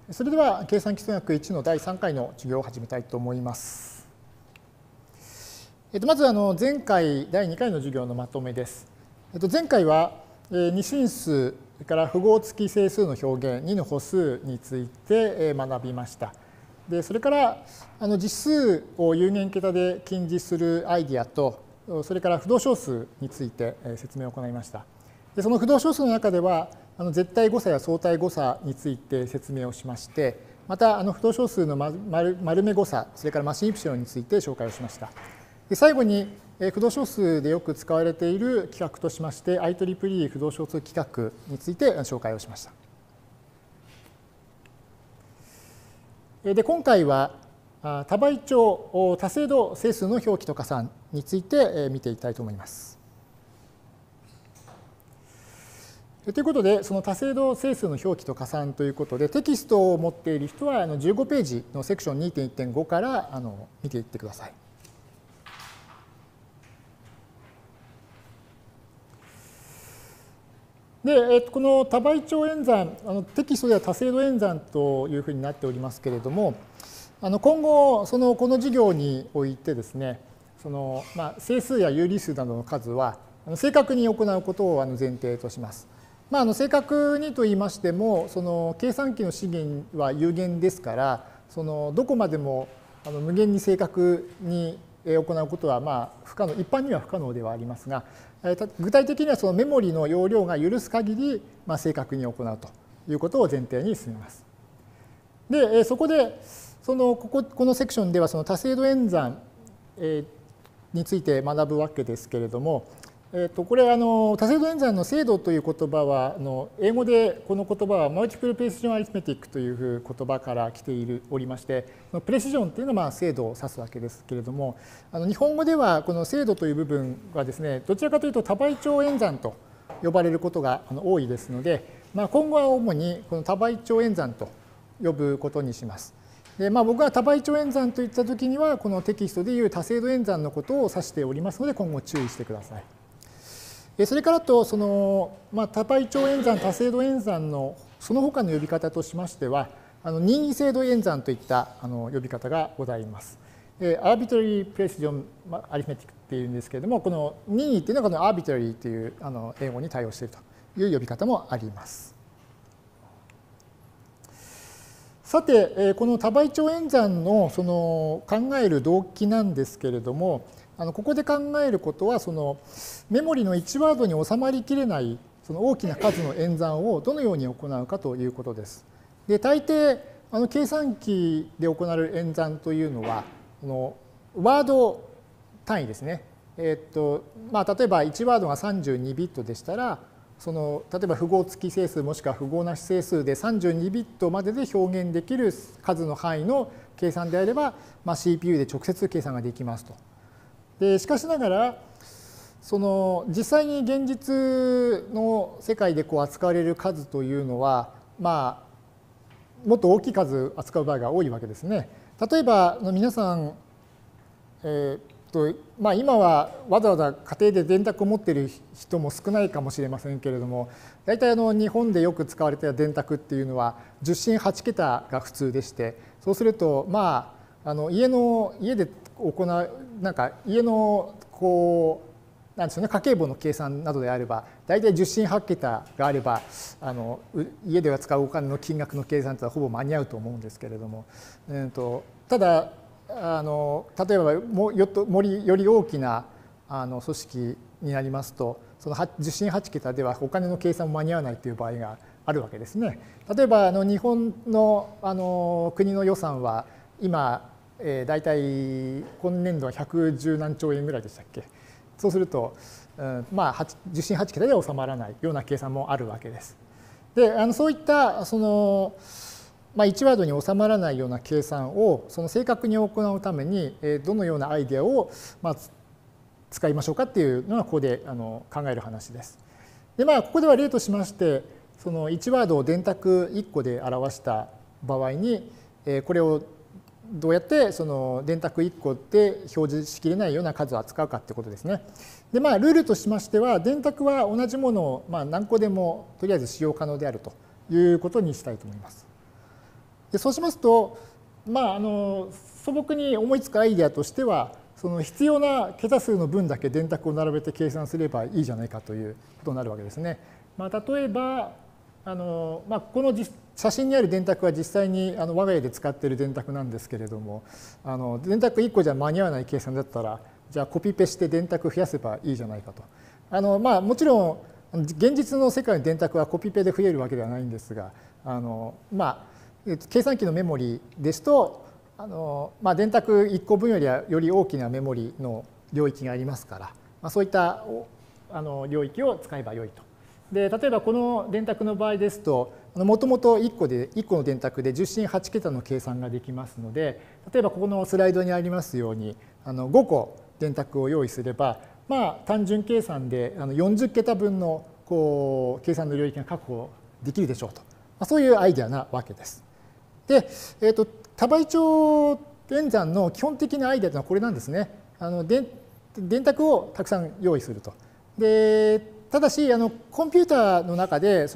それでは計算基礎学1の第3回の授業を始めたいと思います。まず前回第2回の授業のまとめです。前回は二進数から符号付き整数の表現2の歩数について学びました。でそれから実数を有限桁で近似するアイディアとそれから不動小数について説明を行いました。でその不動小数の中では絶対誤差や相対誤差について説明をしまして、また不動小数の丸目誤差、それからマシンイプシロンについて紹介をしました。で最後に不動小数でよく使われている規格としまして IEEE 不動小数規格について紹介をしました。で今回は多倍長多精度整数の表記と加算について見ていきたいと思います。ということで、その多精度整数の表記と加算ということで、テキストを持っている人は15ページのセクション 2.1.5 から見ていってください。で、この多倍長演算、テキストでは多精度演算というふうになっておりますけれども、今後、この授業においてですね、整数や有理数などの数は正確に行うことを前提とします。正確にと言いましても、計算機の資源は有限ですから、どこまでも無限に正確に行うことは不可能、一般には不可能ではありますが、具体的にはそのメモリの容量が許す限り正確に行うということを前提に進めます。で、そこでこのセクションではその多精度演算について学ぶわけですけれども、これ多精度演算の精度という言葉は英語でこの言葉はマルティプルプレシジョンアリスメティックという言葉から来ておりまして、プレシジョンというのは精度を指すわけですけれども、日本語ではこの精度という部分はですね、どちらかというと多倍長演算と呼ばれることが多いですので、今後は主にこの多倍長演算と呼ぶことにします。で僕が多倍長演算といったときには、このテキストでいう多精度演算のことを指しておりますので、今後注意してください。それからと多倍長演算、多精度演算のその他の呼び方としましては、任意精度演算といった呼び方がございます。Arbitrary Precision Arithmetic っていうんですけれども、この任意っていうのはこの Arbitrary という英語に対応しているという呼び方もあります。さて、この多倍長演算の考える動機なんですけれども、ここで考えることはメモリの1ワードに収まりきれない大きな数の演算をどのように行うかということです。で大抵計算機で行われる演算というのはワード単位ですね。例えば1ワードが32ビットでしたら、例えば符号付き整数もしくは符号なし整数で32ビットまでで表現できる数の範囲の計算であれば、CPU で直接計算ができますと。でしかしながら実際に現実の世界で扱われる数というのはもっと大きい数扱う場合が多いわけですね。例えば皆さん、今はわざわざ家庭で電卓を持っている人も少ないかもしれませんけれども、大体日本でよく使われている電卓っていうのは10進8桁が普通でして、そうすると家で行う家のなんですよね、家計簿の計算などであれば大体10進8桁があれば家では使うお金の金額の計算とはほぼ間に合うと思うんですけれども、ただ例えばより大きな組織になりますと、その10進8桁ではお金の計算も間に合わないという場合があるわけですね。例えば日本の国の予算は今大体今年度は110何兆円ぐらいでしたっけ。そうすると、10進8桁では収まらないような計算もあるわけです。でそういった1ワードに収まらないような計算を正確に行うためにどのようなアイデアを使いましょうかっていうのがここで考える話です。でここでは例としまして1ワードを電卓1個で表した場合にこれをどうやって電卓1個で表示しきれないような数を扱うかということですね。でルールとしましては電卓は同じものを何個でもとりあえず使用可能であるということにしたいと思います。 でそうしますと、素朴に思いつくアイデアとしては、その必要な桁数の分だけ電卓を並べて計算すればいいじゃないかということになるわけですね。例えばこの写真にある電卓は実際に我が家で使っている電卓なんですけれども、電卓1個じゃ間に合わない計算だったら、じゃあコピペして電卓増やせばいいじゃないかと。もちろん現実の世界の電卓はコピペで増えるわけではないんですが、計算機のメモリですと電卓1個分よりはより大きなメモリの領域がありますから、そういった領域を使えばよいと。で例えばこの電卓の場合ですと、もともと1個の電卓で10進8桁の計算ができますので、例えばここのスライドにありますように5個電卓を用意すれば、単純計算で40桁分の計算の領域が確保できるでしょうと、そういうアイデアなわけです。で、多倍長演算の基本的なアイデアというのはこれなんですね。電卓をたくさん用意すると。でただしコンピューターの中で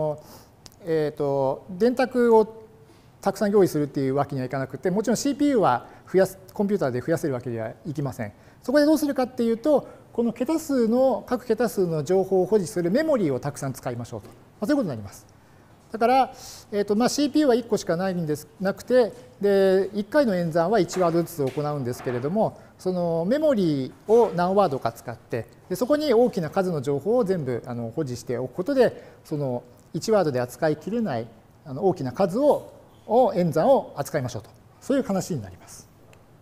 電卓をたくさん用意するっていうわけにはいかなくて、もちろん CPU はコンピューターで増やせるわけにはいきません。そこでどうするかっていうと、この各桁数の情報を保持するメモリーをたくさん使いましょうと、そういうことになります。だから、CPU は1個しかないんですなくて、で1回の演算は1ワードずつ行うんですけれども、そのメモリーを何ワードか使って、でそこに大きな数の情報を全部保持しておくことで、その1ワードで扱いきれない大きな数演算を扱いましょうと、そういう話になります。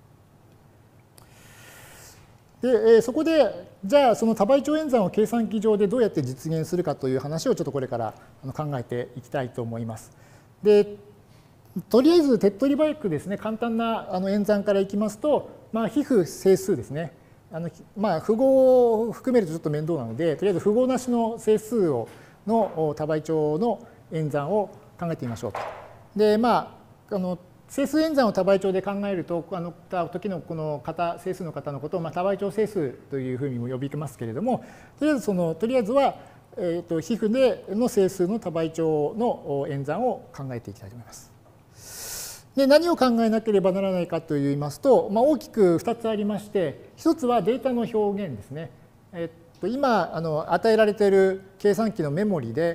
でそこでじゃあその多倍長演算を計算機上でどうやって実現するかという話をちょっとこれから考えていきたいと思います。でとりあえず手っ取り早くですね、簡単な演算からいきますと、比喩整数ですね。符号を含めるとちょっと面倒なので、とりあえず符号なしの整数の多倍長の演算を考えてみましょうと。で整数演算を多倍長で考えると、時のこの整数の方のことを多倍長整数というふうにも呼びますけれども、とりあえずは比喩の整数の多倍長の演算を考えていきたいと思います。で何を考えなければならないかといいますと、大きく2つありまして、1つはデータの表現ですね。今与えられている計算機のメモリで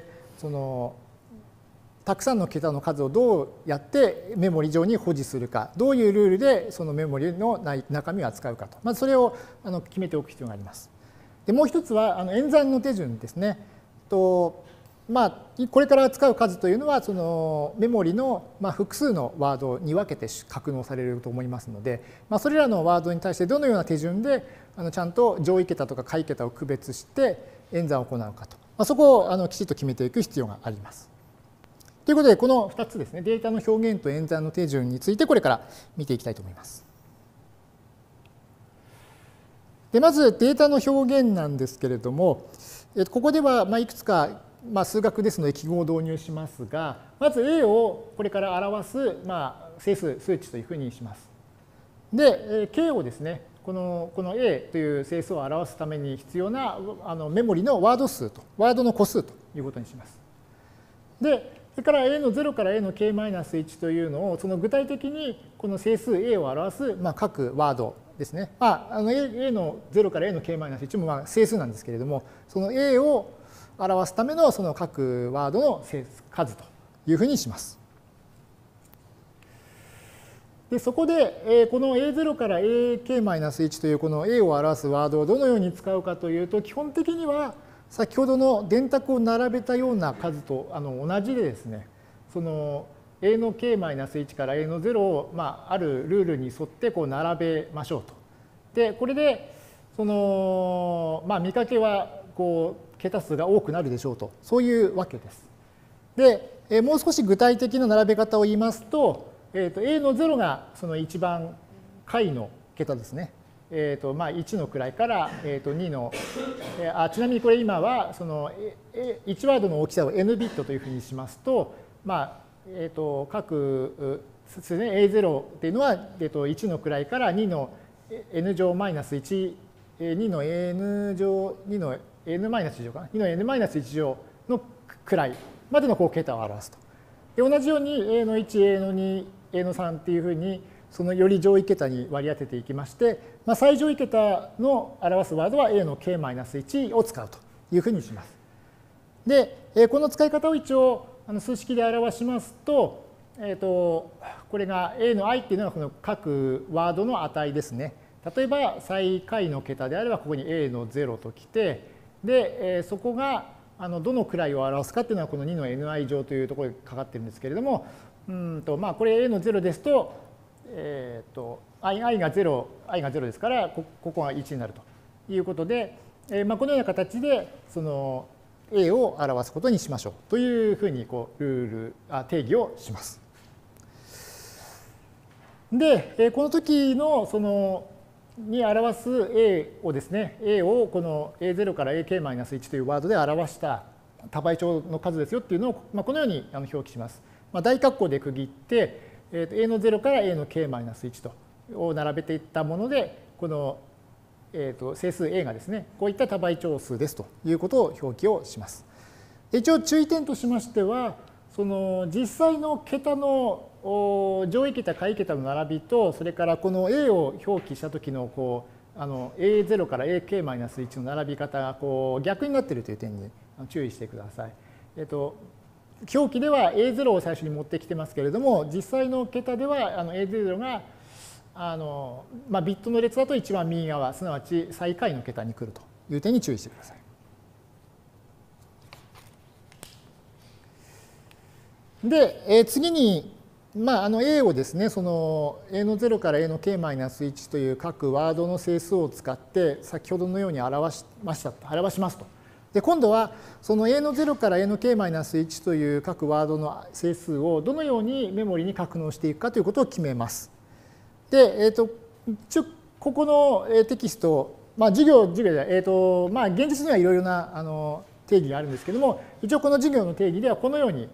たくさんの桁の数をどうやってメモリ上に保持するか、どういうルールでそのメモリの中身を扱うかと、まずそれを決めておく必要があります。でもう一つは演算の手順ですね。これから扱う数というのはそのメモリの複数のワードに分けて格納されると思いますので、それらのワードに対してどのような手順でちゃんと上位桁とか下位桁を区別して演算を行うかと、そこをきちっと決めていく必要があります。ということでこの2つですね、データの表現と演算の手順についてこれから見ていきたいと思います。でまずデータの表現なんですけれども、ここではいくつか数学ですので記号を導入しますが、まず A をこれから表す整数数値というふうにします。で K をですね、この A という整数を表すために必要なメモリのワード数とワードの個数ということにします。でそれから A の0から A の K-1 というのをその具体的にこの整数 A を表す各ワードですね。A の0から A の K-1 も整数なんですけれども、その A を表すためのその各ワードの数というふうにします。でそこでこの A0 から AK-1 というこの A を表すワードをどのように使うかというと、基本的には先ほどの電卓を並べたような数と同じでですね、その A の K-1 から A の0をあるルールに沿って並べましょうと。でこれでその見かけは桁数が多くなるでしょうと、そういうわけです。でもう少し具体的な並べ方を言いますと、A の0がその一番下位の桁ですね。1の位から、2のちなみにこれ今はその1ワードの大きさを n ビットというふうにしますと、各A0 っていうのは1の位から2の n 乗マイナス1、2の n 乗、2の n マイナス1乗かな、2の n マイナス1乗の位までの桁を表すと。 で同じように A の1、A の2、A の3っていうふうにそのより上位桁に割り当てていきまして、最上位桁の表すワードは A の k-1 を使うというふうにします。で、この使い方を一応数式で表しますと、これが A の i っていうのはこの各ワードの値ですね。例えば最下位の桁であればここに A の0ときて、で、そこがどの位を表すかっていうのはこの2の ni 乗というところにかかってるんですけれども、これ A の0ですと、i が0ですから、ここが1になるということで、このような形でその A を表すことにしましょうというふうに定義をします。で、この時のに表す A をですね、A をこの A0 から AK-1 というワードで表した多倍長の数ですよっていうのをこのように表記します。大括弧で区切って、A の0から A の k-1 とを並べていったもので、この整数 A がですね、こういった多倍長数ですということを表記をします。一応注意点としましては、その実際の桁の上位桁、下位桁の並びと、それからこの A を表記した時のA0 から AK-1 の並び方が逆になっているという点に注意してください。表記では A0 を最初に持ってきてますけれども、実際の桁ではA0 がビットの列だと一番右側、すなわち最下位の桁に来るという点に注意してください。で、次に、A をですね、その A の0から A の k-1 という各ワードの整数を使って先ほどのように表しますと。で、今度はその A の0から A の k-1 という各ワードの整数をどのようにメモリに格納していくかということを決めます。で、ここのテキスト、授業で、現実にはいろいろな定義があるんですけれども、一応この授業の定義ではこのように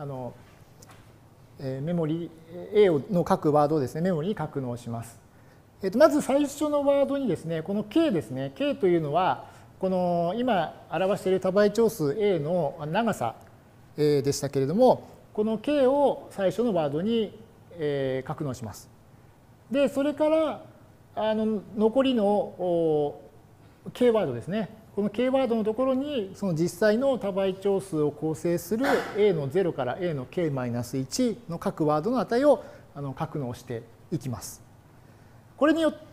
メモリ A の各ワードをですね、メモリに格納します。まず最初のワードにですね、この k ですね、k というのは、この今表している多倍長数 A の長さでしたけれども、この k を最初のワードに格納します。で、それから残りの k ワードですね。この k ワードのところにその実際の多倍長数を構成する A の0から A の k-1 の各ワードの値を格納していきます。これによって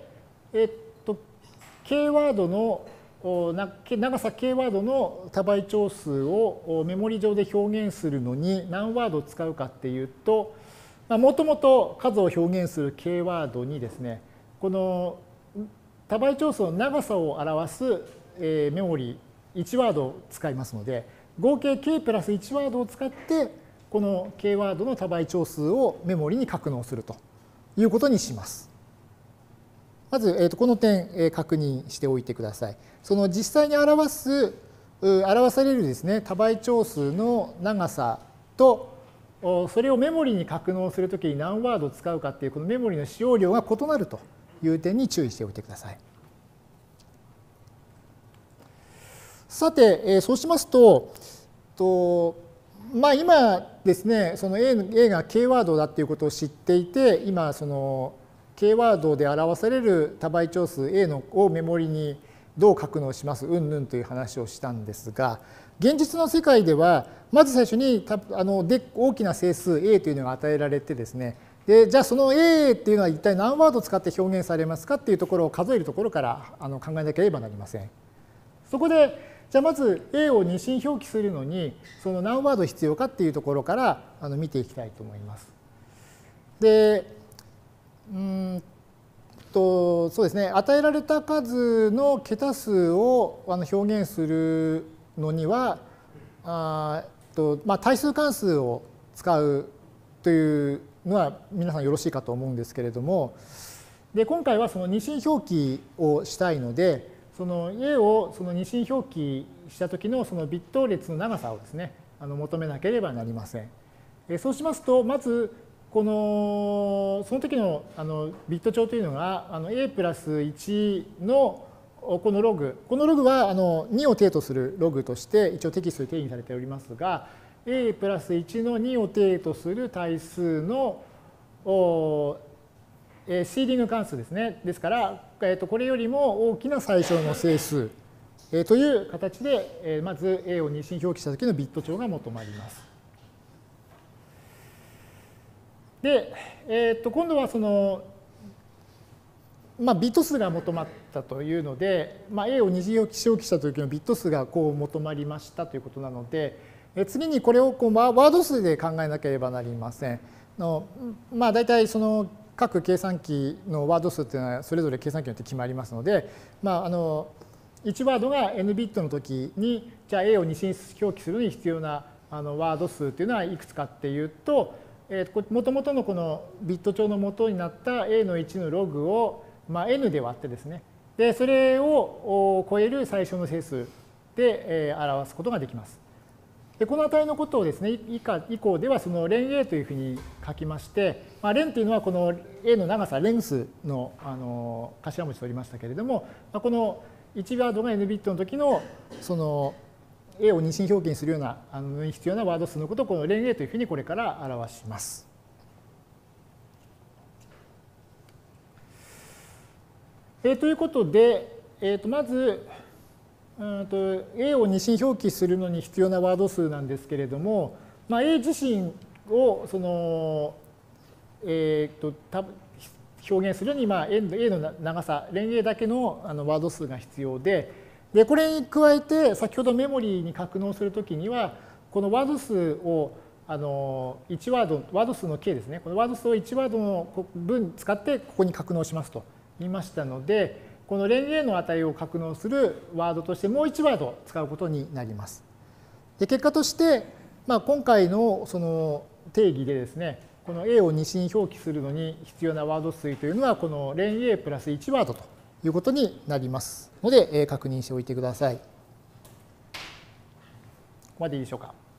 、k ワードの長さ k ワードの多倍長数をメモリ上で表現するのに何ワードを使うかっていうと、もともと数を表現する k ワードにですね、この多倍長数の長さを表すメモリ1ワードを使いますので、合計 k プラス1ワードを使ってこの k ワードの多倍長数をメモリに格納するということにします。まずこの点確認しておいてください。その実際に表されるですね、多倍長数の長さとそれをメモリに格納するときに何ワード使うかっていうこのメモリの使用量が異なるという点に注意しておいてください。さて、そうしますと、今ですね、その A が k ワードだっていうことを知っていて、今その k ワードで表される多倍長数 A をメモリにどう格納しますうんぬんという話をしたんですが、現実の世界ではまず最初に大きな整数 A というのが与えられてですね、でじゃあその A っていうのは一体何ワードを使って表現されますかっていうところを数えるところから考えなければなりません。そこでじゃあまず A を二進表記するのにその何ワード必要かっていうところから見ていきたいと思います。で、そうですね、与えられた数の桁数を表現するのには対数関数を使うというのは皆さんよろしいかと思うんですけれども、で今回はその二進表記をしたいので、その A をその二進表記した時のそのビット列の長さをですね求めなければなりません。そうしますと、まずその時のビット長というのがA プラス1のこのログは2を定とするログとして一応テキストで定義されておりますが、 a プラス1の2を定とする対数のシーリング関数ですね。ですから、これよりも大きな最小の整数という形で、まず a を二進表記したときのビット長が求まります。で、今度はその、ビット数が求まったというので、a を二次表記したときのビット数がこう求まりましたということなので、次にこれをワード数で考えなければなりません。大体その各計算機のワード数というのはそれぞれ計算機によって決まりますので、1ワードが n ビットの時に、じゃあ a を二進表記するのに必要なワード数というのはいくつかっていうと、もともとのこのビット長の元になった a の1のログを、n で割ってですね、でそれを超える最小の整数で表すことができます。でこの値のことをですね、以降ではそのlen a というふうに書きまして、len というのはこの a の長さ、レンスの頭文字取りましたけれども、この1ワードが n ビットの時のその a を二進表記にするようなに必要なワード数のことをこのlen a というふうにこれから表します。ということで、まずa を二進表記するのに必要なワード数なんですけれども、a 自身をその、表現するのに、a の長さ、len a だけのワード数が必要で、これに加えて、先ほどメモリーに格納するときには、このワード数を1ワード数の k ですね、このワード数を1ワードの分使ってここに格納しますと言いましたので、このlen a の値を格納するワードとしてもう1ワード使うことになります。で結果として、今回のその定義でですね、この a を二進表記するのに必要なワード数というのは、このlen a プラス1ワードということになりますので、確認しておいてください。ここまでいいでしょうか。